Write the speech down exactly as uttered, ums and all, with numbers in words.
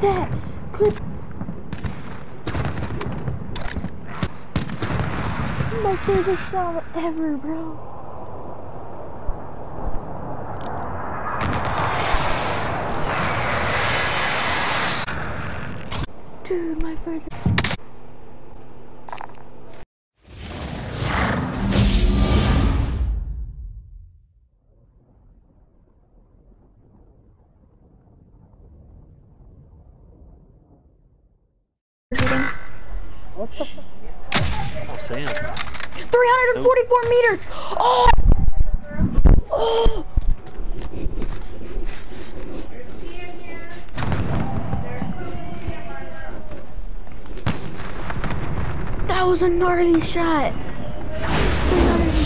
that. Click. My favorite shot ever, bro. Dude, my favorite. What the fuck? Oh, Sam. three hundred forty-four nope. meters! Oh! Oh! That was a gnarly shot! three hundred